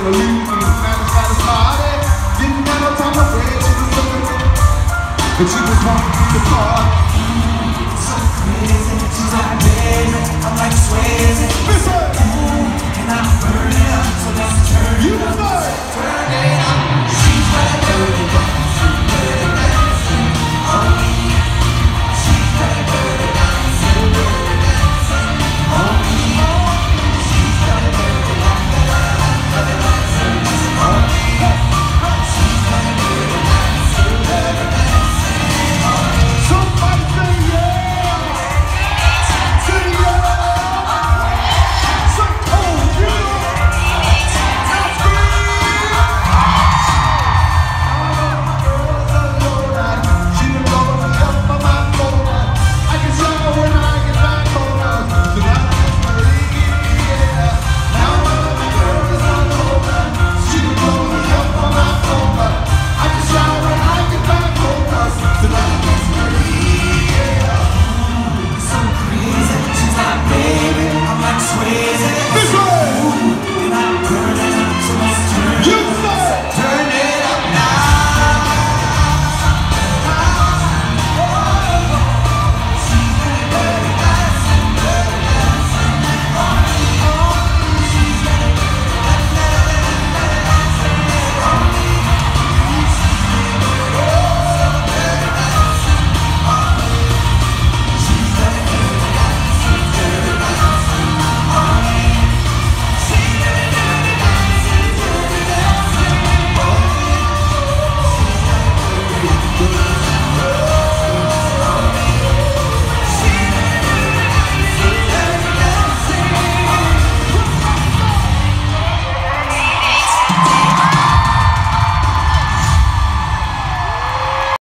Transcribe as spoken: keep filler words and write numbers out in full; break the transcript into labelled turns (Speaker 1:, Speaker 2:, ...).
Speaker 1: gonna leave me. Man, it's got a party. Didn't have no time to wait. She was looking for, but she was walking through the park.
Speaker 2: So crazy, she's like, baby, I'm like Swayze.